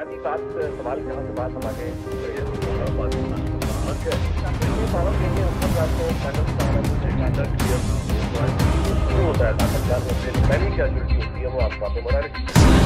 بنیادی بات سوال جہاں سے بات ہم آگے ہوتا ہے پہلی کیجویلٹی ہوتی ہے وہ آپ باتیں بنا رہے.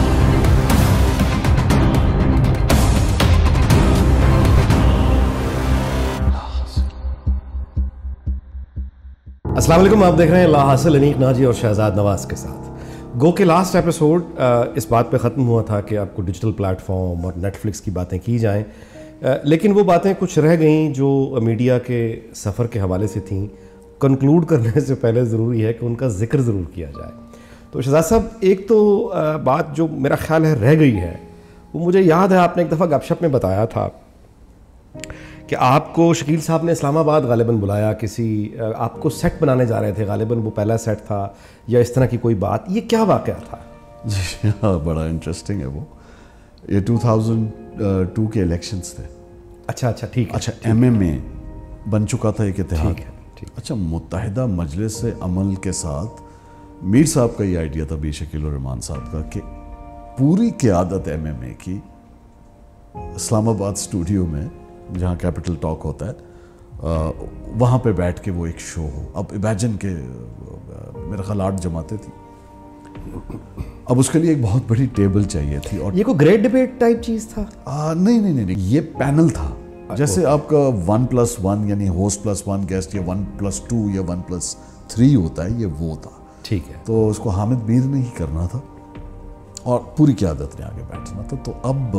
السلام علیکم، آپ دیکھ رہے ہیں لا حاصل انیق ناجی اور شہزاد نواز کے ساتھ. گو کہ لاسٹ ایپیسوڈ اس بات پہ ختم ہوا تھا کہ آپ کو ڈیجیٹل پلیٹ فارم اور نیٹ فلکس کی باتیں کی جائیں، لیکن وہ باتیں کچھ رہ گئیں جو میڈیا کے سفر کے حوالے سے تھیں. کنکلوڈ کرنے سے پہلے ضروری ہے کہ ان کا ذکر ضرور کیا جائے. تو شہزاد صاحب، ایک تو بات جو میرا خیال ہے رہ گئی ہے، وہ مجھے یاد ہے آپ نے ایک دفعہ گپ شپ میں بتایا تھا کہ آپ کو شکیل صاحب نے اسلام آباد غالباً بلایا، کسی آپ کو سیٹ بنانے جا رہے تھے، غالباً وہ پہلا سیٹ تھا یا اس طرح کی کوئی بات. یہ کیا واقعہ تھا؟ جی ہاں، بڑا انٹرسٹنگ ہے وہ. یہ 2002 کے الیکشنز تھے. اچھا ٹھیک ہے. اچھا، ایم ایم اے بن چکا تھا ایک اتحاد. اچھا، متحدہ مجلس عمل کے ساتھ میر صاحب کا یہ آئیڈیا تھا، بی شکیل الرحمان صاحب کا، کہ پوری قیادت ایم ایم اے کی اسلام آباد اسٹوڈیو میں جہاں کیپٹل ٹاک ہوتا ہے وہاں پہ بیٹھ کے وہ ایک شو ہو. اب امیجن کے میرے خیال 8 جماعتیں تھیں. اب اس کے لیے ایک بہت بڑی ٹیبل چاہیے تھی. اور یہ کوئی گریٹ ڈیبیٹ ٹائپ چیز تھا؟ نہیں، یہ پینل تھا. جیسے آپ کا 1+1 یعنی ہوسٹ +1 گیسٹ، یا 1+2 یا 1+3 ہوتا ہے، یہ وہ تھا. ٹھیک ہے. تو اس کو حامد میر نے ہی کرنا تھا اور پوری قیادت نے آگے بیٹھنا تھا. تو اب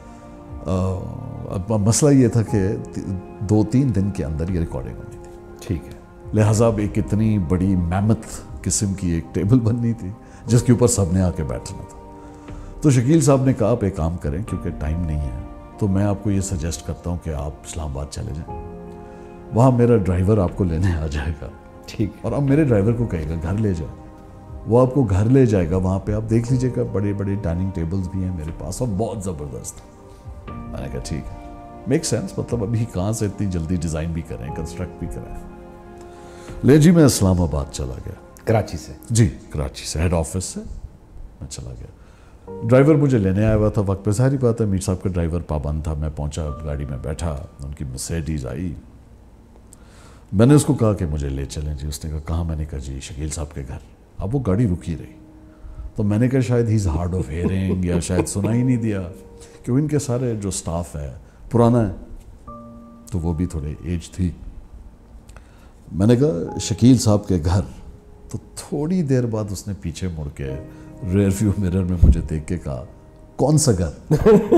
مسئلہ یہ تھا کہ 2-3 دن کے اندر یہ ریکارڈنگ ہونی تھی. ٹھیک ہے. لہٰذا اب ایک اتنی بڑی میمت قسم کی ایک ٹیبل بننی تھی جس کے اوپر سب نے آ کے بیٹھنا تھا. تو شکیل صاحب نے کہا آپ ایک کام کریں، کیونکہ ٹائم نہیں ہے تو میں آپ کو یہ سجیسٹ کرتا ہوں کہ آپ اسلام آباد چلے جائیں، وہاں میرا ڈرائیور آپ کو لینے آ جائے گا. ٹھیک. اور اب میرے ڈرائیور کو کہے گا گھر لے جاؤ، وہ آپ کو گھر لے جائے گا. وہاں پہ آپ دیکھ لیجیے گا، بڑے بڑے ڈائننگ ٹیبلز بھی ہیں میرے پاس اور بہت زبردست. میں نے کہا ٹھیک ہے، میک سینس. مطلب ابھی کہاں سے اتنی جلدی ڈیزائن بھی کریں، کنسٹرکٹ بھی کریں. لے جی، میں اسلام آباد چلا گیا. کراچی سے؟ جی کراچی سے، ہیڈ آفس سے میں چلا گیا. ڈرائیور مجھے لینے آیا ہوا تھا وقت پہ. ظاہری بات ہے میر صاحب کا ڈرائیور پابند تھا. میں پہنچا، گاڑی میں بیٹھا، ان کی مرسیڈیز آئی. میں نے اس کو کہا کہ مجھے لے چلیں جی. اس نے کہا کہاں؟ میں نے کہا جی شکیل صاحب کے گھر. اب وہ گاڑی رکی رہی تو میں نے کہا شاید ہیز ہارڈ آف ہیئرنگ یا شاید سنا ہی نہیں دیا، کیونکہ ان کے سارے جو سٹاف ہے پرانا ہے تو وہ بھی تھوڑے ایج تھی. میں نے کہا شکیل صاحب کے گھر. تو تھوڑی دیر بعد اس نے پیچھے مڑ کے ریئر ویو مرر میں مجھے دیکھ کے کہا کون سا گھر؟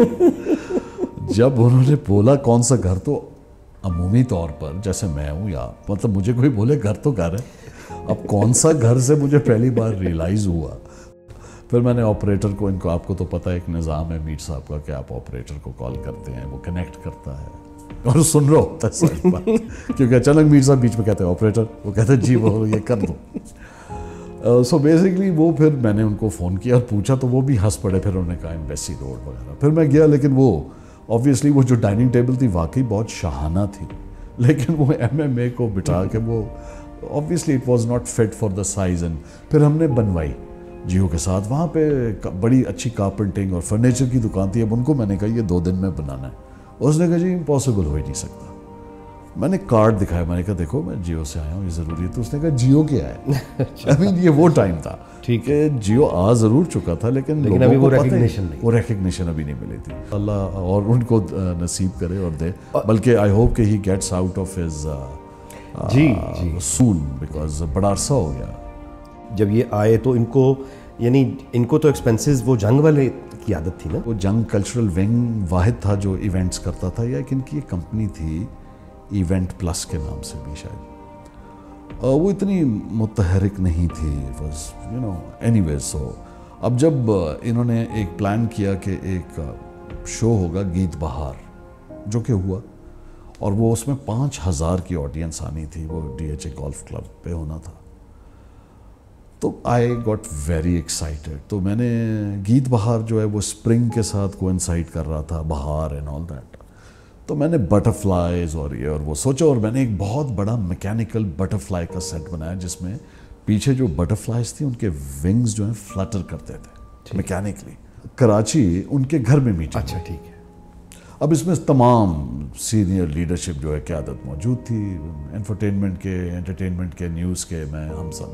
جب انہوں نے بولا کون سا گھر تو عمومی طور پر جیسے میں ہوں، یا مطلب مجھے کوئی بولے گھر تو گھر ہے، اب کون سا گھر سے مجھے پہلی بار ریئلائز ہوا. پھر میں نے آپریٹر کو، ان کو آپ کو تو پتہ ہے ایک نظام ہے میر صاحب کا کہ آپ آپریٹر کو کال کرتے ہیں، وہ کنیکٹ کرتا ہے اور سن رہا ہوتا ہے ساری بات. کیونکہ اچانک میر صاحب بیچ میں کہتے ہیں آپریٹر، وہ کہتے ہیں جی وہ یہ کر دو. سو بیسکلی وہ پھر میں نے ان کو فون کیا اور پوچھا تو وہ بھی ہنس پڑے. پھر انہوں نے کہا ایمبیسی روڈ وغیرہ. پھر میں گیا، لیکن وہ آبویسلی وہ جو ڈائننگ ٹیبل تھی واقعی بہت شاہانہ تھی، لیکن وہ ایم ایم اے کو بٹھا کے وہ obviously it was not fit for the size. And پھر ہم نے بنوائی جیو کے ساتھ. وہاں پہ بڑی اچھی کارپینٹنگ اور فرنیچر کی دکان تھی. اب ان کو میں نے کہا یہ 2 دن میں بنانا ہے. اس نے کہا جی امپاسبل ہو ہی نہیں سکتا. میں نے کارڈ دکھایا، میں نے کہا دیکھو میں جیو سے آیا ہوں، یہ ضروری ہے. تو اس نے کہا جیو کیا ہے؟ I mean یہ وہ ٹائم تھا کہ جیو آ ضرور چکا تھا لیکن ابھی وہ ریکگنیشن نہیں، وہ ریکگنیشن ابھی نہیں ملی تھی. اللہ اور ان کو نصیب کرے اور دے. بلکہ آئی ہوپ کہ he gets out of his zone, because بڑا عرصہ ہو گیا. جب یہ آئے تو ان کو، یعنی ان کو تو ایکسپینسز وہ جنگ والے کی عادت تھی نا. وہ جنگ کلچرل ونگ واحد تھا جو ایونٹس کرتا تھا، یا ایک ان کی ایک کمپنی تھی ایونٹ پلس کے نام سے بھی شاید. وہ اتنی متحرک نہیں تھی. اینی ویز. سو اب جب انہوں نے ایک پلان کیا کہ ایک شو ہوگا گیت بہار، جو کہ ہوا، اور وہ اس میں 5000 کی آڈینس آنی تھی. وہ D H A golf club پہ ہونا تھا. تو آئی گاٹ ویری ایکسائٹیڈ. تو میں نے گیت بہار جو ہے وہ اسپرنگ کے ساتھ کوئنسائڈ کر رہا تھا، بہار اینڈ آل دیٹ. تو میں نے بٹر فلائیز اور یہ اور وہ سوچا، اور میں نے ایک بہت بڑا میکینیکل بٹر فلائی کا سیٹ بنایا جس میں پیچھے جو بٹر فلائیز تھیں ان کے ونگز جو ہیں فلٹر کرتے تھے میکینکلی. کراچی ان کے گھر میں میٹنگ. اچھا ٹھیک ہے. اب اس میں تمام سینئر لیڈرشپ جو ہے قیادت موجود تھی, انٹرٹینمنٹ کے, نیوز کے, ہم سب.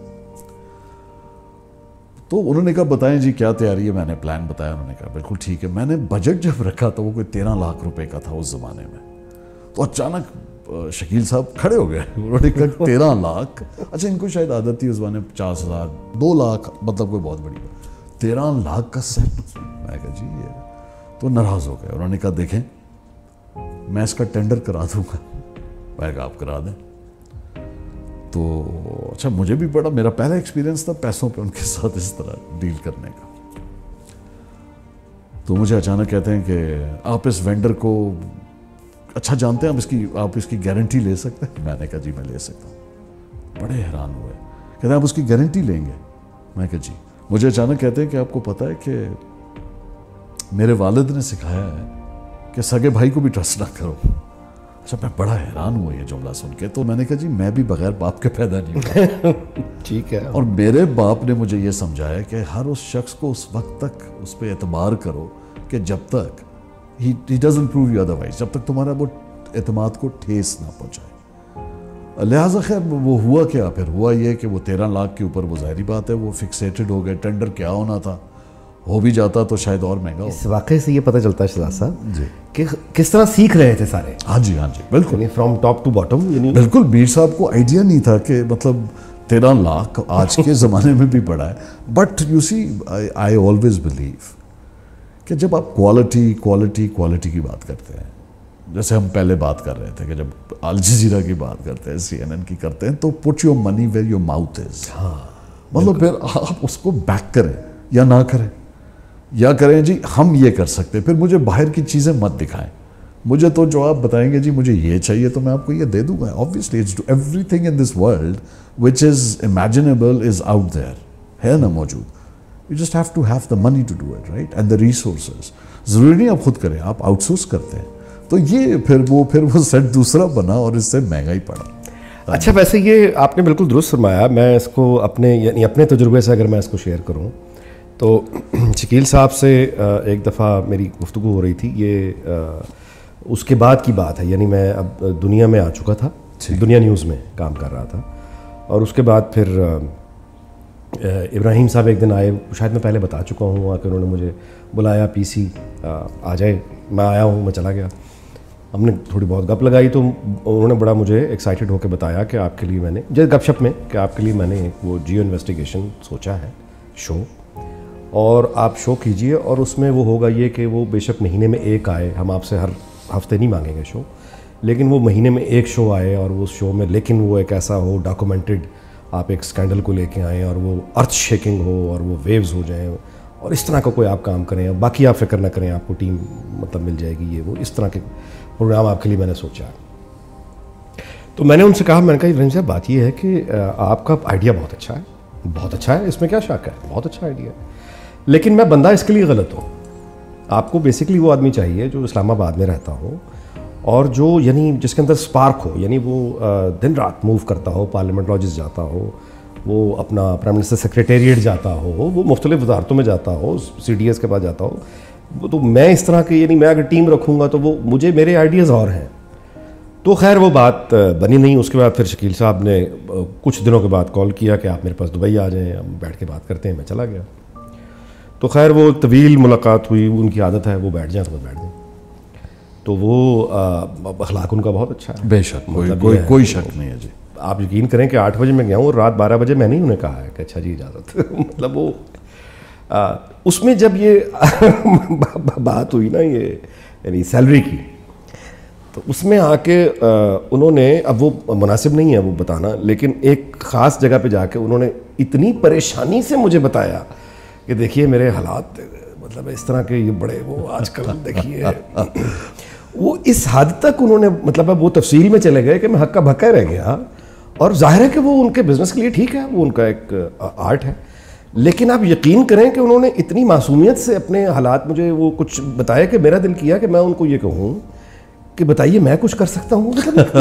تو انہوں نے کہا بتائیں جی کیا تیاری ہے. میں نے پلان بتایا, انہوں نے کہا بالکل ٹھیک ہے. میں نے بجٹ جب رکھا تو وہ کوئی 13 لاکھ روپے کا تھا اس زمانے میں. تو اچانک شکیل صاحب کھڑے ہو گئے, انہوں نے کہا 13 لاکھ. اچھا ان کو شاید عادت تھی اس زمانے 50,000 2 لاکھ, مطلب کوئی بہت بڑی بات. 13 لاکھ کا سیٹ. میں کہا جی یہ, تو ناراض ہو گئے. انہوں نے کہا دیکھیں میں اس کا ٹینڈر کرا دوں گا. میں کہا آپ کرا دیں. تو اچھا مجھے بھی بڑا, میرا پہلا ایکسپیرینس تھا پیسوں پہ ان کے ساتھ اس طرح ڈیل کرنے کا. تو مجھے اچانک کہتے ہیں کہ آپ اس وینڈر کو اچھا جانتے ہیں, آپ اس کی گارنٹی لے سکتے ہیں. میں نے کہا جی میں لے سکتا ہوں. بڑے حیران ہوئے, کہتے ہیں آپ اس کی گارنٹی لیں گے. میں کہا جی. مجھے اچانک کہتے ہیں کہ آپ کو پتہ ہے کہ میرے والد نے سکھایا ہے کہ سگے بھائی کو بھی ٹرسٹ نہ کرو. اچھا میں بڑا حیران ہوا یہ جملہ سن کے. تو میں نے کہا جی میں بھی بغیر باپ کے پیدا نہیں ہوا. ٹھیک ہے. اور میرے باپ نے مجھے یہ سمجھایا کہ ہر اس شخص کو اس وقت تک اس پہ اعتبار کرو کہ جب تک he doesn't prove you otherwise, جب تک تمہارا وہ اعتماد کو ٹھیس نہ پہنچائے. لہٰذا خیر وہ ہوا کیا, پھر ہوا یہ کہ وہ 13 لاکھ کے اوپر وہ ظاہری بات ہے وہ فکسیٹڈ ہو گئے. ٹینڈر کیا ہونا تھا, ہو بھی جاتا تو شاید اور مہنگا ہو. اس واقعے سے یہ پتہ چلتا ہے شہزاد صاحب جی کہ کس طرح سیکھ رہے تھے سارے. ہاں جی بالکل, فرام ٹاپ ٹو باٹم. بالکل. میر صاحب کو آئیڈیا نہیں تھا کہ مطلب 13 لاکھ آج کے زمانے میں بھی بڑا ہے. But you see I always believe کہ جب آپ کوالٹی کی بات کرتے ہیں, جیسے ہم پہلے بات کر رہے تھے کہ جب الجزیرہ کی بات کرتے ہیں, CNN کی کرتے ہیں, تو put your money where your mouth is. مطلب پھر آپ اس کو بیک کریں یا نہ کریں, یا کریں جی ہم یہ کر سکتے, پھر مجھے باہر کی چیزیں مت دکھائیں. مجھے تو جو آپ بتائیں گے جی مجھے یہ چاہیے تو میں آپ کو یہ دے دوں گا. Obviously it's everything in this world which is imaginable is out there, ہے نا موجود. You just have to have the money to do it, right, and the resources. ضروری نہیں آپ خود کریں, آپ آؤٹ سورس کرتے ہیں. تو یہ پھر وہ سیٹ دوسرا بنا اور اس سے مہنگا ہی پڑا. اچھا ویسے یہ آپ نے بالکل درست فرمایا. میں اس کو اپنے تجربے سے اگر میں اس کو شیئر کروں تو شکیل صاحب سے ایک دفعہ میری گفتگو ہو رہی تھی. یہ اس کے بعد کی بات ہے, یعنی میں اب دنیا میں آ چکا تھا, دنیا نیوز میں کام کر رہا تھا. اور اس کے بعد پھر ابراہیم صاحب ایک دن آئے, شاید میں پہلے بتا چکا ہوں کہ انہوں نے مجھے بلایا, PC آ جائے. میں آیا ہوں, میں چلا گیا. ہم نے تھوڑی بہت گپ لگائی تو انہوں نے بڑا مجھے ایکسائٹیڈ ہو کے بتایا کہ آپ کے لیے میں نے جیسے گپ شپ میں کہ آپ کے لیے میں نے وہ جیو انویسٹیگیشن سوچا ہے شو, اور آپ شو کیجئے. اور اس میں وہ ہوگا یہ کہ وہ بے شک مہینے میں ایک آئے, ہم آپ سے ہر ہفتے نہیں مانگیں گے شو, لیکن وہ مہینے میں ایک شو آئے. اور وہ شو میں لیکن وہ ایک ایسا ہو ڈاکومنٹڈ, آپ ایک اسکینڈل کو لے کے آئیں اور وہ ارتھ شیکنگ ہو اور وہ ویوز ہو جائیں, اور اس طرح کا کوئی آپ کام کریں. باقی آپ فکر نہ کریں, آپ کو ٹیم مطلب مل جائے گی. یہ وہ اس طرح کے پروگرام آپ کے لیے میں نے سوچا. تو میں نے ان سے کہا, میں نے کہا ابراہیم صاحب بات یہ ہے کہ آپ کا آئیڈیا بہت اچھا ہے, اس میں کیا شک ہے, بہت اچھا آئیڈیا ہے, لیکن میں بندہ اس کے لیے غلط ہوں. آپ کو بیسکلی وہ آدمی چاہیے جو اسلام آباد میں رہتا ہو اور جو یعنی جس کے اندر سپارک ہو, یعنی وہ دن رات موو کرتا ہو, پارلیمنٹ لاجز جاتا ہو, وہ اپنا پرائم منسٹر سیکریٹریٹ جاتا ہو, وہ مختلف وزارتوں میں جاتا ہو, CDS کے پاس جاتا ہو. تو میں اس طرح کے, یعنی میں اگر ٹیم رکھوں گا تو وہ مجھے میرے آئیڈیاز اور ہیں. تو خیر وہ بات بنی نہیں. اس کے بعد پھر شکیل صاحب نے کچھ دنوں کے بعد کال کیا کہ آپ میرے پاس دبئی آ جائیں, ہم بیٹھ کے بات کرتے ہیں. میں چلا گیا. تو خیر وہ طویل ملاقات ہوئی. ان کی عادت ہے وہ بیٹھ جائیں تو وہ بیٹھ جائیں. تو وہ اخلاق ان کا بہت اچھا ہے, بے شک, کوئی شک نہیں ہے جی. آپ یقین کریں کہ 8 بجے میں گیا ہوں اور رات 12 بجے میں نے انہیں کہا ہے کہ اچھا جی اجازت. مطلب وہ اس میں جب یہ بات ہوئی نا, یہ یعنی سیلری کی, تو اس میں آ کے انہوں نے, اب وہ مناسب نہیں ہے وہ بتانا, لیکن ایک خاص جگہ پہ جا کے انہوں نے اتنی پریشانی سے مجھے بتایا کہ دیکھیے میرے حالات مطلب اس طرح کے یہ بڑے, وہ آج کل دیکھیے وہ اس حد تک انہوں نے مطلب وہ تفصیل میں چلے گئے کہ میں ہکا بھکا رہ گیا. اور ظاہر ہے کہ وہ ان کے بزنس کے لیے ٹھیک ہے, وہ ان کا ایک آرٹ ہے, لیکن آپ یقین کریں کہ انہوں نے اتنی معصومیت سے اپنے حالات مجھے وہ کچھ بتایا کہ میرا دل کیا کہ میں ان کو یہ کہوں کہ بتائیے میں کچھ کر سکتا ہوں.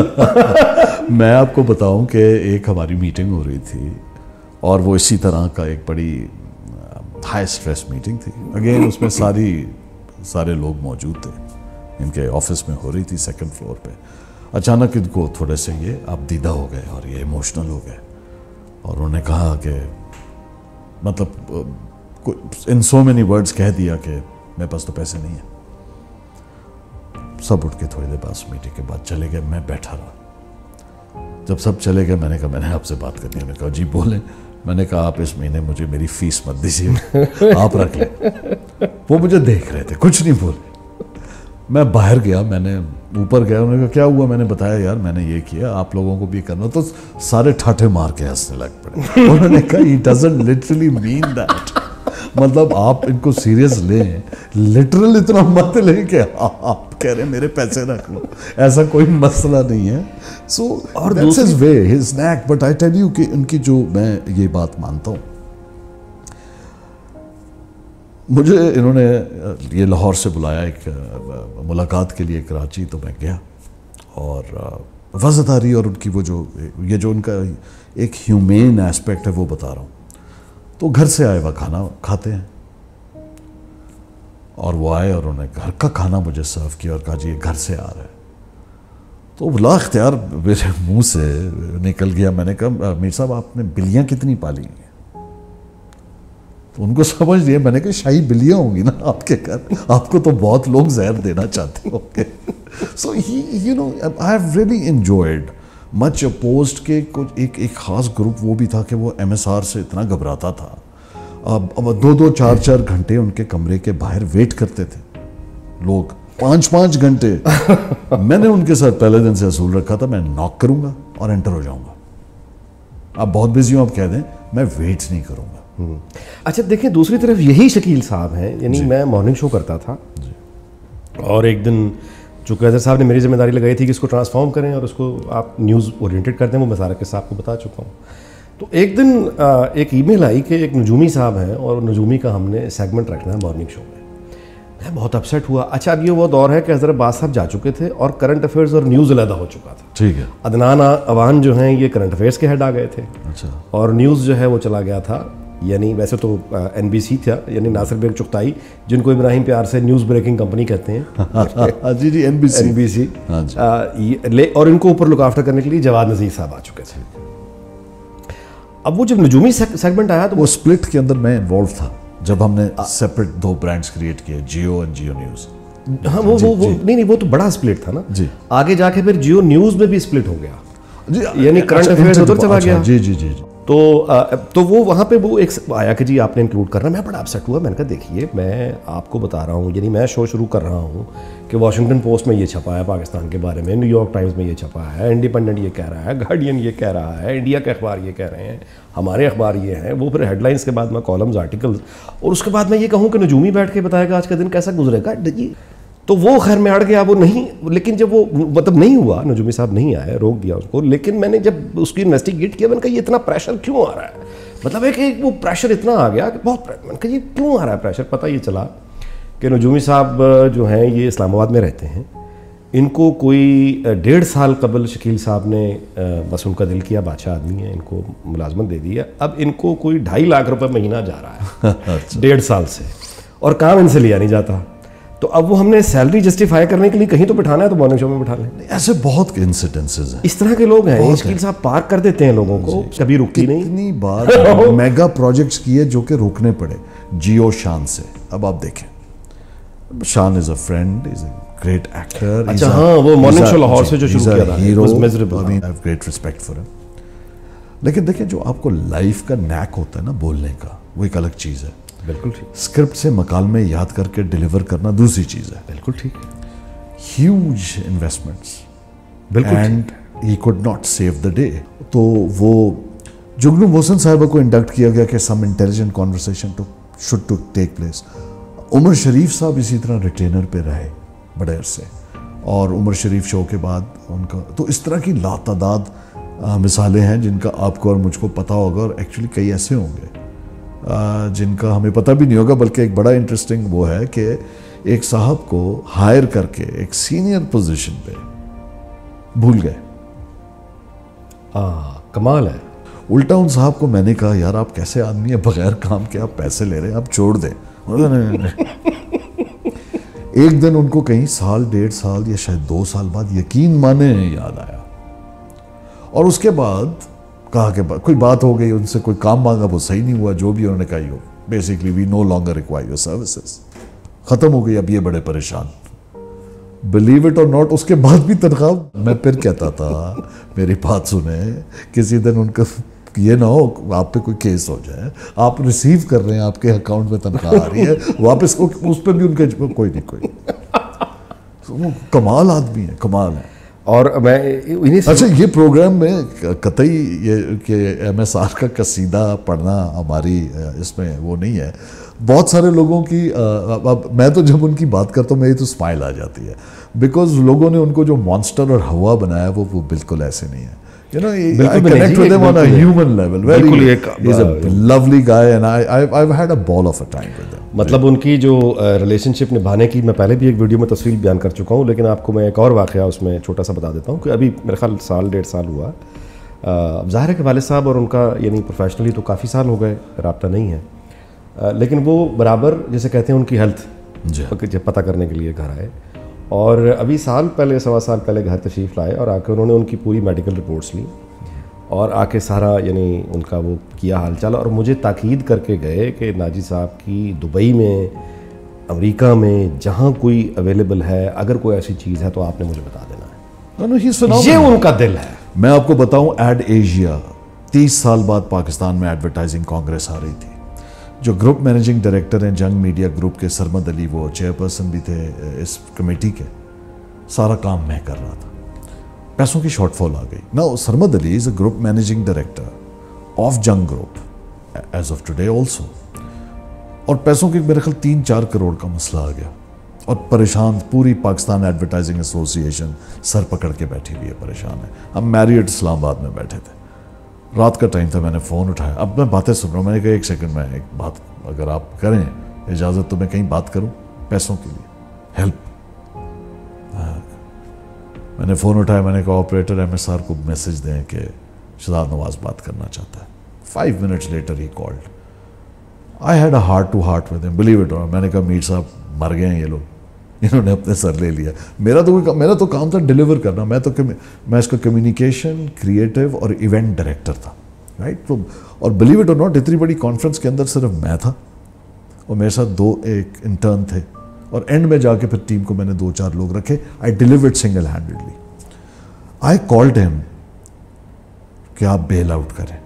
میں آپ کو بتاؤں کہ ایک ہماری میٹنگ ہو رہی تھی اور وہ اسی طرح کا ایک بڑی ہائی اسٹریس میٹنگ تھی اگین, اس میں سارے لوگ موجود تھے, ان کے آفس میں ہو رہی تھی سیکنڈ فلور پہ. اچانک ان کو تھوڑے سے یہ آپ دیدہ ہو گئے اور یہ ایموشنل ہو گئے, اور انہوں نے کہا کہ مطلب ان سو مینی ورڈز کہہ دیا کہ میرے پاس تو پیسے نہیں ہیں. سب اٹھ کے تھوڑی دیر بعد میٹنگ کے بعد چلے گئے, میں بیٹھا رہا. جب سب چلے گئے میں نے کہا میں نے آپ سے بات کرنی ہے. انہوں نے کہا جی بولیں. میں نے کہا آپ اس مہینے مجھے میری فیس مت دیجیے, آپ رکھ لیں. وہ مجھے دیکھ رہے تھے, کچھ نہیں بولے. میں باہر گیا, میں نے اوپر گیا, انہوں نے کہا کیا ہوا؟ میں نے بتایا یار میں نے یہ کیا, آپ لوگوں کو بھی کرنا. تو سارے ٹھاٹھے مار کے ہنسنے لگ پڑے. انہوں نے کہا he doesn't literally mean that. مطلب آپ ان کو سیریس لیں, لٹرل اتنا مت لیں کہ آپ کہہ رہے ہیں میرے پیسے رکھ لو, ایسا کوئی مسئلہ نہیں ہے. سو that's his way, his knack. But I tell you کہ ان کی جو, میں یہ بات مانتا ہوں, مجھے انہوں نے یہ لاہور سے بلایا ایک ملاقات کے لیے کراچی, تو میں گیا اور وزاداری اور ان کی وہ جو ان کا ایک ہیومین ایسپیکٹ ہے وہ بتا رہا ہوں. تو گھر سے آئے ہوا کھانا کھاتے ہیں, اور وہ آئے اور انہوں نے گھر کا کھانا مجھے سرو کیا اور کہا جی یہ گھر سے آ رہا ہے. تو لا اختیار میرے منہ سے نکل گیا, میں نے کہا میر صاحب آپ نے بلیاں کتنی پالی ہیں؟ تو ان کو سمجھ لیا. میں نے کہا شاہی بلیاں ہوں گی نا آپ کے گھر, آپ کو تو بہت لوگ زہر دینا چاہتے ہوں گے. So you know I have really enjoyed much opposed کہ کچھ ایک خاص گروپ وہ بھی تھا کہ وہ ایم ایس آر سے اتنا گھبراتا تھا. اب 2-2 4-4 گھنٹے ان کے کمرے کے باہر ویٹ کرتے تھے لوگ, 5-5 گھنٹے. میں نے ان کے ساتھ پہلے دن سے اصول رکھا تھا میں ناک کروں گا اور انٹر ہو جاؤں گا. آپ بہت بزی ہوں, آپ کہہ دیں میں ویٹ نہیں کروں گا. اچھا دیکھیں دوسری طرف یہی شکیل صاحب ہیں, یعنی میں مارننگ شو کرتا تھا, اور ایک دن چونکہ اظہر صاحب نے میری ذمہ داری لگائی تھی کہ اس کو ٹرانسفارم کریں اور اس کو آپ نیوز اورینٹڈ کر دیں, وہ میں سارا قصہ آپ کو بتا چکا ہوں. تو ایک دن ایک ای میل آئی کہ ایک نجومی صاحب ہیں اور نجومی کا ہم نے سیگمنٹ رکھنا ہے مارننگ شو میں. میں بہت اپسیٹ ہوا. اچھا اب یہ وہ دور ہے کہ حضرت عباس صاحب جا چکے تھے اور کرنٹ افیئرز اور نیوز علیحدہ ہو چکا تھا. ٹھیک ہے. عدنان اوان جو ہیں یہ کرنٹ افیئرز کے ہیڈ آ گئے تھے. اچھا. اور نیوز جو ہے وہ چلا گیا تھا, یعنی ویسے تو این بی سی تھا, یعنی ناصر بیگ چغتائی جن کو ابراہیم پیار سے نیوز بریکنگ کمپنی کہتے ہیں. جی جی این بی سی. اور ان کو اوپر لک آفٹر کرنے کے لیے جواد نذیر صاحب آ چکے تھے. اب وہ جب نجومی سیگمنٹ آیا تو وہ اسپلٹ کے اندر میں انوالو تھا جب ہم نے سیپریٹ 2 برانڈز کریٹ کیے, جیو اینڈ جیو نیوز. ہاں وہ نہیں وہ تو بڑا اسپلٹ تھا نا. جی. آگے جا کے پھر جیو نیوز میں بھی اسپلٹ ہو گیا, یعنی کرنٹ افیئرز ادھر چلا گیا. جی جی جی. تو وہ وہاں پہ وہ ایک آیا کہ جی آپ نے انکلوڈ کرنا. میں بڑا اپسیٹ ہوا. میں نے کہا دیکھیے میں آپ کو بتا رہا ہوں, یعنی میں شو شروع کر رہا ہوں کہ واشنگٹن پوسٹ میں یہ چھپا ہے پاکستان کے بارے میں, نیو یارک ٹائمز میں یہ چھپا ہے, انڈیپینڈنٹ یہ کہہ رہا ہے, گارڈین یہ کہہ رہا ہے, انڈیا کے اخبار یہ کہہ رہے ہیں, ہمارے اخبار یہ ہیں. وہ پھر ہیڈ لائنس کے بعد میں کالمز آرٹیکلز, اور اس کے بعد میں یہ کہوں کہ نجومی بیٹھ کے بتائے گا آج کا دن کیسا گزرے گا. تو وہ خیر میں اڑ گیا, وہ نہیں. لیکن جب وہ مطلب نہیں ہوا, نجومی صاحب نہیں آئے, روک دیا اس کو. لیکن میں نے جب اس کی انویسٹیگیٹ کیا, میں نے کہا یہ اتنا پریشر کیوں آ رہا ہے, مطلب ہے کہ وہ پریشر اتنا آ گیا کہ بہت. میں نے کہا یہ کیوں آ رہا ہے پریشر. پتہ یہ چلا کہ نجومی صاحب جو ہیں یہ اسلام آباد میں رہتے ہیں. ان کو کوئی 1.5 سال قبل شکیل صاحب نے بس ان کا دل کیا, بادشاہ آدمی ہے, ان کو ملازمت دے دی ہے. اب ان کو کوئی 2.5 لاکھ روپے مہینہ جا رہا ہے 1.5 سال سے, اور کام ان سے لیا نہیں جاتا. تو اب وہ ہم نے سیلری جسٹیفائی کرنے کے لیے کہیں تو بٹھانا ہے تو مارننگ شو میں بٹھا لیں. ایسے بہت انسیڈنسز ہیں, اس طرح کے لوگ ہیں. شکیل صاحب پارک کر دیتے ہیں لوگوں کو, کبھی رکتی نہیں. اتنی بار میگا پروجیکٹس کیے جو کہ روکنے پڑے جیو شان سے. اب آپ دیکھیں, Shaan is a friend, is a great actor. اچھا ہاں, وہ مارننگ شو لاہور سے جو شروع کیا تھا, hero. I mean I have great respect for him. لیکن دیکھیں جو آپ کو لائف کا نیک ہوتا ہے نا بولنے کا, وہ ایک الگ چیز ہے. بالکل ٹھیک. اسکرپٹ سے مکالمے یاد کر کے ڈیلیور کرنا دوسری چیز ہے. بالکل ٹھیک. ہیوج انویسٹمنٹس, بالکل, and he could not save the day. تو وہ جگنو محسن صاحبہ کو انڈکٹ کیا گیا کہ some intelligent conversation should to take place. Umar Sharif صاحب اسی طرح ریٹینر پہ رہے بڑے عرصے, اور عمر شریف شو کے بعد ان کا. تو اس طرح کی لاتعداد مثالیں ہیں جن کا آپ کو اور مجھ کو پتہ ہوگا, اور ایکچولی کئی ایسے ہوں گے جن کا ہمیں پتہ بھی نہیں ہوگا. بلکہ ایک بڑا انٹرسٹنگ وہ ہے کہ ایک صاحب کو ہائر کر کے ایک سینئر پوزیشن پہ بھول گئے. کمال ہے. الٹا ان صاحب کو میں نے کہا یار آپ کیسے آدمی ہیں بغیر کام کے آپ پیسے لے رہے ہیں, آپ چھوڑ دیں. ایک دن ان کو کہیں سال 1.5 سال یا شاید 2 سال بعد یقین مانے یاد آیا, اور اس کے بعد کہا کہ کوئی بات ہو گئی, ان سے کوئی کام مانگا وہ صحیح نہیں ہوا, جو بھی انہوں نے کہا ہو basically we no longer require your services, ختم ہو گئی. اب یہ بڑے پریشان, بلیو اٹ اور ناٹ, اس کے بعد بھی تنخواہ. میں پھر کہتا تھا میری بات سنیں, کسی دن ان کا یہ نہ ہو آپ پہ کوئی کیس ہو جائے, آپ ریسیو کر رہے ہیں, آپ کے اکاؤنٹ میں تنخواہ آ رہی ہے واپس, اس پہ بھی ان کے کوئی نہیں, کوئی کمال آدمی ہے, کمال ہے. اور میں اچھا یہ پروگرام میں قطعی یہ کہ ایم ایس آر کا قصیدہ پڑھنا ہماری اس میں وہ نہیں ہے. بہت سارے لوگوں کی اب میں تو جب ان کی بات کرتا ہوں میری تو اسمائل آ جاتی ہے, بیکاز لوگوں نے ان کو جو مانسٹر اور ہوا بنایا وہ بالکل ایسے نہیں ہے. You know, I connect with him on a human level. He's a lovely guy and I've had a ball of a time with him. مطلب ان کی جو ریلیشن شپ نبھانے کی میں پہلے بھی ایک ویڈیو میں تفصیل بیان کر چکا ہوں, لیکن آپ کو میں ایک اور واقعہ اس میں چھوٹا سا بتا دیتا ہوں کہ ابھی میرے خیال 1.5 سال ہوا. اب ظاہر ہے کہ والد صاحب اور ان کا یعنی پروفیشنلی تو کافی سال ہو گئے رابطہ نہیں ہے, لیکن وہ برابر جیسے کہتے ہیں ان کی ہیلتھ پتہ کرنے کے لیے گھر آئے, اور ابھی سال پہلے 1.25 سال پہلے گھر تشریف لائے, اور آ کے انہوں نے ان کی پوری میڈیکل رپورٹس لی اور آ کے سارا یعنی ان کا وہ کیا حال چال, اور مجھے تاکید کر کے گئے کہ ناجی صاحب کی دبئی میں, امریکہ میں, جہاں کوئی اویلیبل ہے, اگر کوئی ایسی چیز ہے تو آپ نے مجھے بتا دینا ہے. یہ ان کا دل ہے. میں آپ کو بتاؤں, ایڈ ایشیا 30 سال بعد پاکستان میں ایڈورٹائزنگ کانگریس آ رہی تھی. جو گروپ مینیجنگ ڈائریکٹر ہیں جنگ میڈیا گروپ کے, سرمد علی, وہ چیئرپرسن بھی تھے اس کمیٹی کے, سارا کام میں کر رہا تھا. پیسوں کی شارٹ فال آ گئی. Now Sarmad Ali is a group managing director of Jang group as of today also, اور پیسوں کی میرے خیال 3-4 کروڑ کا مسئلہ آ گیا, اور پریشان پوری پاکستان ایڈورٹائزنگ ایسوسی ایشن سر پکڑ کے بیٹھی ہوئی ہے, پریشان ہے. ہم میریٹ اسلام آباد میں بیٹھے تھے, رات کا ٹائم تھا, میں نے فون اٹھایا. اب میں باتیں سن رہا ہوں, میں نے کہا 1 سیکنڈ میں ایک بات اگر آپ کریں اجازت تو میں کہیں بات کروں پیسوں کے لیے, ہیلپ. میں نے فون اٹھایا, میں نے کہا آپریٹر ایم ایس آر کو میسج دیں کہ شہزاد نواز بات کرنا چاہتا ہے. 5 منٹس لیٹر ہی called. I had a heart to heart with him, believe it or. میں نے کہا میر صاحب مر گئے ہیں یہ لوگ, انہوں نے اپنے سر لے لیا. میرا تو کام تھا ڈیلیور کرنا. میں اس کا کمیونیکیشن, کریٹو اور ایونٹ ڈائریکٹر تھا, رائٹ. اور بلیو اٹ اور ناٹ, اتنی بڑی کانفرنس کے اندر صرف میں تھا اور میرے ساتھ 2 ایک انٹرن تھے, اور اینڈ میں جا کے پھر ٹیم کو میں نے 2-4 لوگ رکھے. I delivered single handedly. I called him کہ آپ بیل آؤٹ کریں,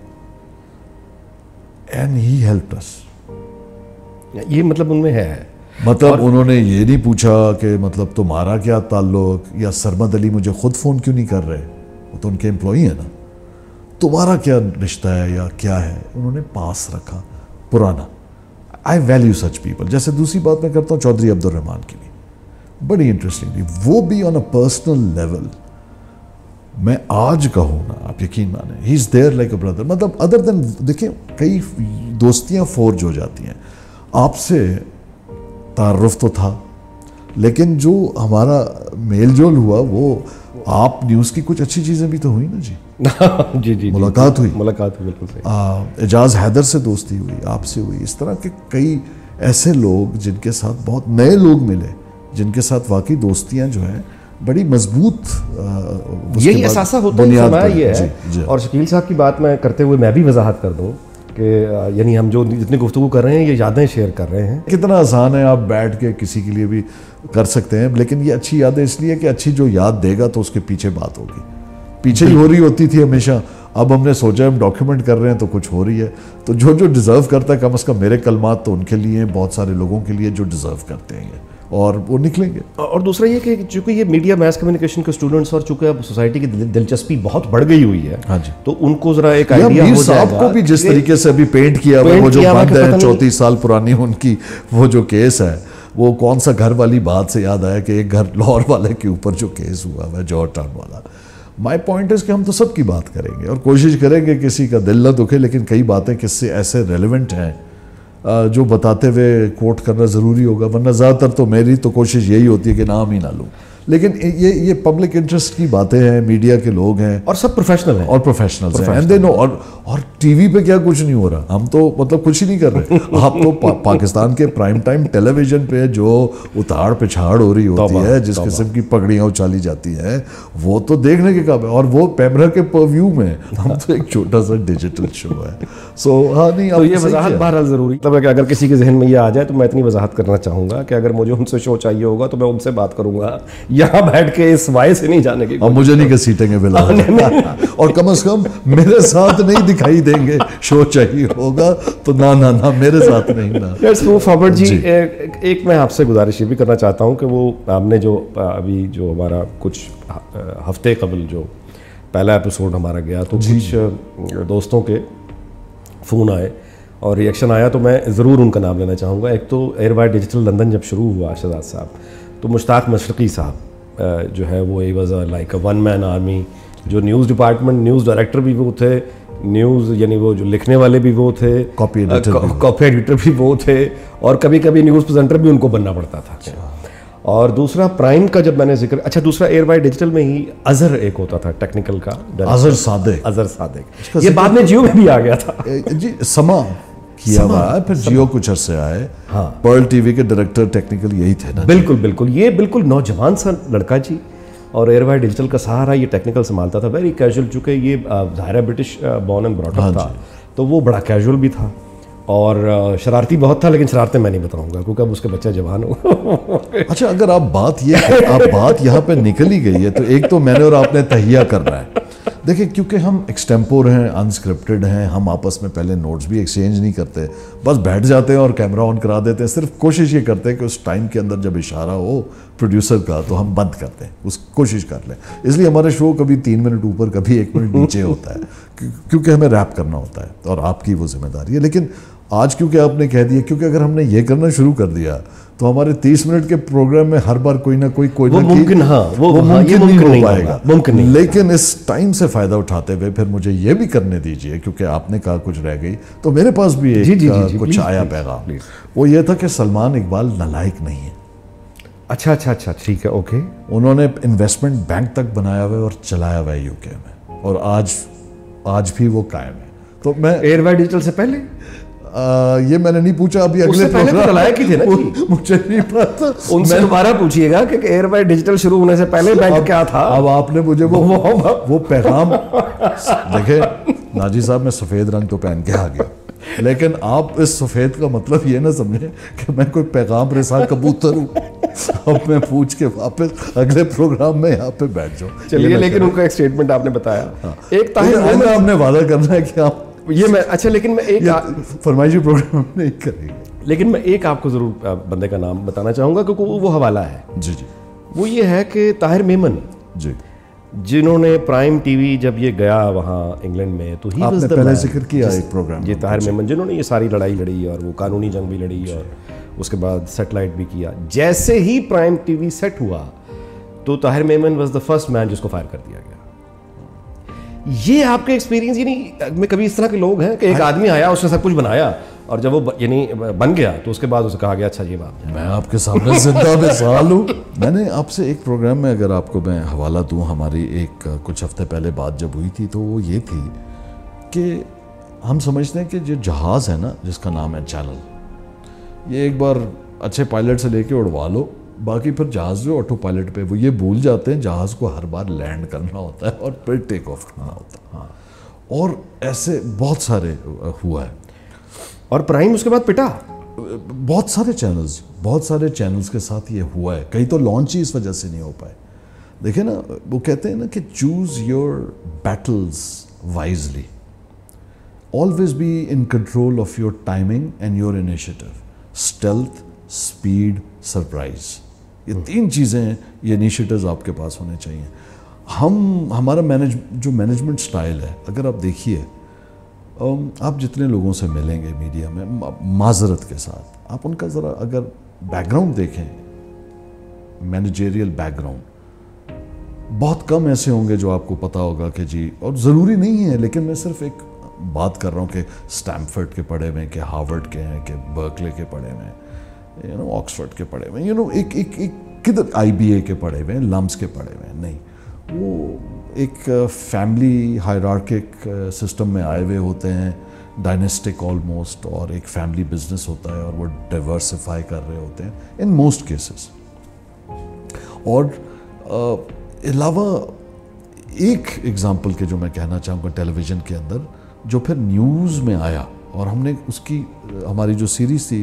اینڈ ہی ہیلپڈ اس. یہ مطلب ان میں ہے, مطلب انہوں نے یہ نہیں پوچھا کہ مطلب تمہارا کیا تعلق, یا سرمد علی مجھے خود فون کیوں نہیں کر رہے, وہ تو ان کے امپلائی ہیں نا, تمہارا کیا رشتہ ہے یا کیا ہے. انہوں نے پاس رکھا پرانا. I value such people. جیسے دوسری بات میں کرتا ہوں چودھری عبد الرحمان کی بھی بڑی انٹرسٹنگ تھی, وہ بھی آن اے پرسنل لیول. میں آج کہوں نا, آپ یقین مانیں, he is there like a brother. مطلب ادر دین, دیکھیں کئی دوستیاں فورج ہو جاتی ہیں. آپ سے تعارف تو تھا, لیکن جو ہمارا میل جول ہوا وہ آپ نیوز کی کچھ اچھی چیزیں بھی تو ہوئی نا جی. جی ملاقات ہوئی, بالکل صحیح. اعجاز حیدر سے دوستی ہوئی, آپ سے ہوئی. اس طرح کے کئی ایسے لوگ جن کے ساتھ بہت نئے لوگ ملے, جن کے ساتھ واقعی دوستیاں جو ہیں بڑی مضبوط, یہی اثاثہ ہوتا ہے, سرمایہ یہ ہے. اور شکیل صاحب کی بات میں کرتے ہوئے میں بھی وضاحت کر دوں کہ یعنی ہم جو جتنی گفتگو کر رہے ہیں یہ یادیں شیئر کر رہے ہیں. کتنا آسان ہے, آپ بیٹھ کے کسی کے لیے بھی کر سکتے ہیں, لیکن یہ اچھی یادیں اس لیے کہ اچھی جو یاد دے گا تو اس کے پیچھے بات ہوگی. پیچھے ہی ہو رہی ہوتی تھی ہمیشہ, اب ہم نے سوچا ہم ڈاکیومنٹ کر رہے ہیں تو کچھ ہو رہی ہے. تو جو ڈیزرو کرتا ہے, کم از کم میرے کلمات تو ان کے لیے, بہت سارے لوگوں کے لیے جو ڈیزرو کرتے ہیں, اور وہ نکلیں گے. اور دوسرا یہ کہ چونکہ یہ میڈیا میس کمیونیکیشن کے اسٹوڈنٹس, اور چونکہ اب سوسائٹی کی دلچسپی بہت بڑھ گئی ہوئی ہے, ہاں جی, تو ان کو ذرا ایک آئیڈیا ہو جائے گا. صاحب کو بھی جس طریقے سے ابھی پینٹ کیا وہ جو بند ہے 34 سال پرانی ان کی وہ جو کیس ہے, وہ کون سا گھر والی بات سے یاد آیا کہ ایک گھر لاہور والے کے اوپر جو کیس ہوا ہے جوہر ٹاؤن والا. مائی پوائنٹ از کہ ہم تو سب کی بات کریں گے اور کوشش کریں گے کسی کا دل نہ دکھے, لیکن کئی باتیں کس سے ایسے ریلیونٹ ہیں جو بتاتے ہوئے کوٹ کرنا ضروری ہوگا, ورنہ زیادہ تر تو میری تو کوشش یہی ہوتی ہے کہ نام ہی نہ لوں. لیکن یہ پبلک انٹرسٹ کی باتیں ہیں, میڈیا کے لوگ ہیں اور سب پروفیشنل ہیں, اور پروفیشنلز ہیں, اینڈ دے نو. اور ٹی وی پہ کیا کچھ نہیں ہو رہا, ہم تو مطلب کچھ ہی نہیں کر رہے. آپ تو پاکستان کے پرائم ٹائم ٹیلی ویژن پہ جو اتاڑ پچھاڑ ہو رہی ہوتی ہے, جس قسم کی پگڑیاں اچالی جاتی ہیں, وہ تو دیکھنے کے قابل, اور وہ پیمرا کے پرویو میں. ہم تو ایک چھوٹا سا ڈیجیٹل شو ہے. سو ہاں نہیں, تو یہ وضاحت بہرحال ضروری ہے کہ اگر کسی کے ذہن میں یہ آ جائے تو میں اتنی وضاحت کرنا چاہوں گا کہ اگر مجھے ان سے شو چاہیے ہوگا تو میں ان سے بات کروں گا, یہاں بیٹھ کے اس وائے سے نہیں جانے کی. اور مجھے نہیں گھسیٹیں گے بلا, اور کم از کم میرے ساتھ نہیں دکھائی دیں گے. شو چاہیے ہوگا تو نہ میرے ساتھ نہیں نا. لیٹس موو فارورڈ جی. ایک میں آپ سے گزارش یہ بھی کرنا چاہتا ہوں کہ وہ ہم نے جو ابھی جو ہمارا کچھ ہفتے قبل جو پہلا ایپیسوڈ ہمارا گیا تو کچھ دوستوں کے فون آئے اور ریئیکشن آیا, تو میں ضرور ان کا نام لینا چاہوں گا. ایک تو ایئر وائڈ ڈیجیٹل لندن جب شروع ہوا شہزاد صاحب, تو مشتاق مشرقی صاحب جو ہے وہ was like a one man army, جو نیوز ڈپارٹمنٹ, نیوز ڈائریکٹر بھی وہ تھے, نیوز یعنی وہ جو لکھنے والے بھی وہ تھے, کاپی ایڈیٹر بھی وہ تھے, اور کبھی کبھی نیوز پریزنٹر بھی ان کو بننا پڑتا تھا. اور دوسرا پرائم کا جب میں نے ذکر, اچھا دوسرا ایئر وائڈ ڈیجیٹل میں ہی اظہر ایک ہوتا تھا ٹیکنیکل کا, اظہر صادق, یہ بعد میں جیو میں بھی آ گیا تھا جی. سما کیا ہوا ہے, پھر جیو کچھ عرصے آئے. ہاں, پرل ٹی وی کے ڈائریکٹر ٹیکنیکل یہی تھے نا. بالکل یہ بالکل نوجوان سا لڑکا جی, اور ایئر وائڈ ڈیجیٹل کا سہارا یہ ٹیکنیکل سنبھالتا تھا, ویری کیجول, چونکہ یہ ظاہر ہے British born and brought up تھا, تو وہ بڑا کیجول بھی تھا اور شرارتی بہت تھا, لیکن شرارتیں میں نہیں بتاؤں گا کیونکہ اب اس کے بچہ جوان ہو. اچھا, اگر آپ بات یہاں پہ نکل ہی گئی ہے تو ایک تو میں نے اور آپ نے تہیہ کرنا ہے. دیکھیں, کیونکہ ہم ایکسٹیمپور ہیں, انسکرپٹڈ ہیں, ہم آپس میں پہلے نوٹس بھی ایکسچینج نہیں کرتے, بس بیٹھ جاتے ہیں اور کیمرہ آن کرا دیتے ہیں. صرف کوشش یہ کرتے ہیں کہ اس ٹائم کے اندر جب اشارہ ہو پروڈیوسر کا تو ہم بند کرتے ہیں, اس کوشش کر لیں. اس لیے ہمارا شو کبھی 3 منٹ اوپر, کبھی 1 منٹ نیچے ہوتا ہے, کیونکہ ہمیں ریپ کرنا ہوتا ہے اور آپ کی وہ ذمہ داری ہے. لیکن آج کیونکہ آپ نے کہہ دیا, کیونکہ اگر ہم نے یہ کرنا شروع کر دیا تو ہمارے 30 منٹ کے پروگرام میں ہر بار کوئی نہ کوئی ممکن نہیں ہو پائے گا. لیکن اس ٹائم سے فائدہ اٹھاتے ہوئے پھر مجھے یہ بھی کرنے دیجئے, کیونکہ آپ نے کہا کچھ رہ گئی, تو میرے پاس بھی ایک کچھ آیا پیغام. وہ یہ تھا کہ سلمان اقبال نالائق نہیں ہے. اچھا ٹھیک ہے, اوکے. انہوں نے انویسٹمنٹ بینک تک بنایا ہوا ہے اور چلایا ہوا ہے یو کے میں, اور آج بھی وہ قائم ہے. تو میں ایئر وائڈ ڈیجیٹل سے پہلے یہ میں نے نہیں پوچھا, ابھی اگلے مجھے نہیں پتا, ان سے دوبارہ پوچھیے گا کہ ایئر وائڈ ڈیجیٹل شروع ہونے سے پہلے بینک کیا تھا. اب آپ نے مجھے وہ پیغام دیکھے ناجی صاحب, میں سفید رنگ تو پہن کے آ گیا, لیکن آپ اس سفید کا مطلب یہ نہ سمجھیں کہ میں کوئی پیغام رساں کبوتر ہوں. اب میں پوچھ کے واپس اگلے پروگرام میں یہاں پہ بیٹھ جاؤں. چلیے, لیکن ان کا ایک سٹیٹمنٹ آپ نے بتایا, ایک آپ نے وعدہ کرنا ہے کہ آپ یہ میں, اچھا لیکن میں ایک فرمائشی پروگرام نہیں کریں گے, لیکن میں ایک آپ کو ضرور بندے کا نام بتانا چاہوں گا کیونکہ وہ حوالہ ہے. جی, وہ یہ ہے کہ طاہر میمن, جی, جنہوں نے پرائم ٹی وی جب یہ گیا وہاں انگلینڈ میں, تو ہی آپ نے پہلے ذکر کیا ایک پروگرام, یہ طاہر میمن جنہوں نے یہ ساری لڑائی لڑی اور وہ قانونی جنگ بھی لڑی اور اس کے بعد سیٹلائٹ بھی کیا. جیسے ہی پرائم ٹی وی سیٹ ہوا تو Tahir Memon was the first man جس کو فائر کر دیا گیا. یہ آپ کے ایکسپیرینس, یعنی میں کبھی اس طرح کے لوگ ہیں کہ ایک آدمی آیا, اس نے سب کچھ بنایا, اور جب وہ یعنی بن گیا تو اس کے بعد اسے کہا گیا اچھا یہ بات. میں آپ کے سامنے زندہ مثال ہوں. میں نے آپ سے ایک پروگرام میں اگر آپ کو میں حوالہ دوں, ہماری ایک کچھ ہفتے پہلے بات جب ہوئی تھی تو وہ یہ تھی کہ ہم سمجھتے ہیں کہ جو جہاز ہے نا جس کا نام ہے چینل, یہ ایک بار اچھے پائلٹ سے لے کے اڑوا لو, باقی پھر جہاز جو آٹو پائلٹ پہ, وہ یہ بھول جاتے ہیں جہاز کو ہر بار لینڈ کرنا ہوتا ہے اور پھر ٹیک آف کرنا ہوتا ہے. ہاں, اور ایسے بہت سارے ہوا ہے. اور پرائم اس کے بعد پٹا, بہت سارے چینلز کے ساتھ یہ ہوا ہے. کئی تو لانچ ہی اس وجہ سے نہیں ہو پائے. دیکھیں نا, وہ کہتے ہیں نا کہ choose your battles wisely, always be in control of your timing and your initiative, stealth, speed, surprise. یہ 3 چیزیں ہیں, یہ انیشیٹوز آپ کے پاس ہونے چاہیے. ہمارا جو مینجمنٹ سٹائل ہے, اگر آپ دیکھیے, آپ جتنے لوگوں سے ملیں گے میڈیا میں, معذرت کے ساتھ آپ ان کا ذرا اگر بیک گراؤنڈ دیکھیں, مینیجریل بیک گراؤنڈ, بہت کم ایسے ہوں گے جو آپ کو پتا ہوگا کہ جی, اور ضروری نہیں ہے, لیکن میں صرف ایک بات کر رہا ہوں کہ اسٹینفورڈ کے پڑھے ہوئے, کہ ہارورڈ کے ہیں, کہ برکلے کے پڑھے ہوئے ہیں, آکسفورڈ کے پڑھے ہوئے, ایک کدھر IBA کے پڑھے ہوئے ہیں, لمس کے پڑھے ہوئے ہیں, نہیں, وہ ایک فیملی ہائرارکک سسٹم میں آئے ہوئے ہوتے ہیں, ڈائنسٹک آلموسٹ, اور ایک فیملی بزنس ہوتا ہے اور وہ ڈائیورسیفائی کر رہے ہوتے ہیں ان موسٹ کیسز. اور علاوہ ایک ایگزامپل کے جو میں کہنا چاہوں گا ٹیلی ویژن کے اندر جو پھر نیوز میں آیا, اور ہم نے اس کی ہماری جو سیریز تھی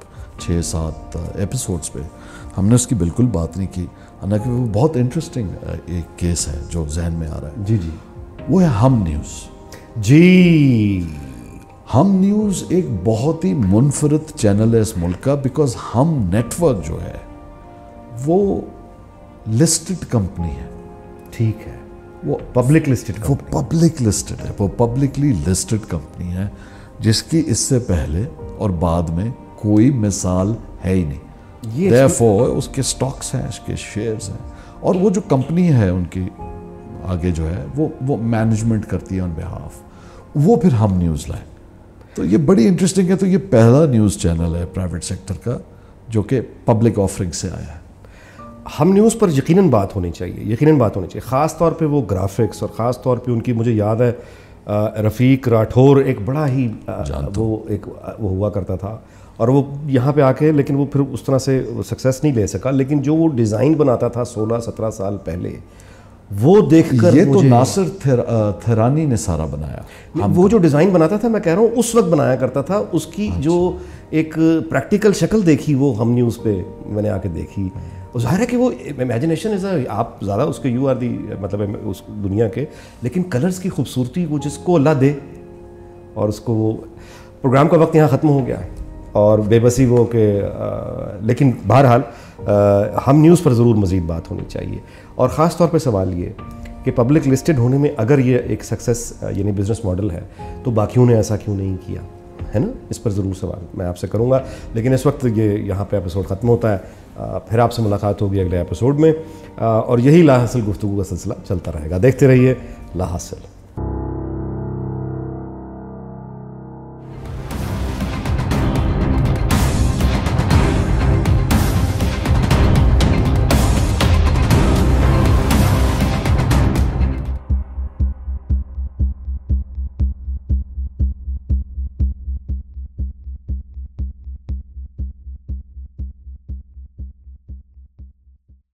6-7 ایپیسوڈز پہ ہم نے اس کی بالکل بات نہیں کی, حالانکہ وہ بہت انٹرسٹنگ ایک کیس ہے جو ذہن میں آ رہا ہے. جی جی, وہ ہے ہم نیوز. جی ہم نیوز ایک بہت ہی منفرد چینل ہے اس ملک کا, بیکاز ہم نیٹ ورک جو ہے وہ لسٹڈ کمپنی ہے. ٹھیک ہے, وہ پبلک لسٹڈ, وہ پبلک لسٹڈ ہے, وہ پبلکلی لسٹڈ کمپنی ہے جس کی اس سے پہلے اور بعد میں کوئی مثال ہے ہی نہیں. Therefore اس کے سٹاکس ہیں, اس کے شیئرز ہیں, اور وہ جو کمپنی ہے ان کی آگے جو ہے وہ مینجمنٹ کرتی ہے آن بہاف, وہ پھر ہم نیوز لائے. تو یہ بڑی انٹرسٹنگ ہے. تو یہ پہلا نیوز چینل ہے پرائیویٹ سیکٹر کا جو کہ پبلک آفرنگ سے آیا ہے. ہم نیوز پر یقیناً بات ہونی چاہیے, خاص طور پہ وہ گرافکس, اور خاص طور پہ ان کی, مجھے یاد ہے رفیق راٹھور ایک بڑا ہی وہ ہوا کرتا تھا, اور وہ یہاں پہ آ کے, لیکن وہ پھر اس طرح سے سکسیس نہیں لے سکا, لیکن جو وہ ڈیزائن بناتا تھا 16-17 سال پہلے, وہ دیکھ کر یہ تو ناصر تھرانی نے سارا بنایا. وہ جو ڈیزائن بناتا تھا, میں کہہ رہا ہوں اس وقت بنایا کرتا تھا, اس کی جو ایک پریکٹیکل شکل دیکھی وہ ہم نیوز پہ میں نے آ کے دیکھی. ظاہر ہے کہ وہ امیجنیشن از, آپ زیادہ اس کے یو آر دی مطلب اس دنیا کے, لیکن کلرز کی خوبصورتی وہ جس کو اللہ دے, اور اس کو وہ پروگرام کا وقت یہاں ختم ہو گیا اور بے بسی وہ کہ لیکن بہرحال ہم نیوز پر ضرور مزید بات ہونی چاہیے. اور خاص طور پہ سوال یہ کہ پبلک لسٹڈ ہونے میں اگر یہ ایک سکسیس یعنی بزنس ماڈل ہے تو باقیوں نے ایسا کیوں نہیں کیا ہے نا, اس پر ضرور سوال میں آپ سے کروں گا. لیکن اس وقت یہ یہاں پہ ایپیسوڈ ختم ہوتا ہے, پھر آپ سے ملاقات ہوگی اگلے ایپیسوڈ میں, اور یہی لا حاصل گفتگو کا سلسلہ چلتا رہے گا. دیکھتے رہیے لا حاصل.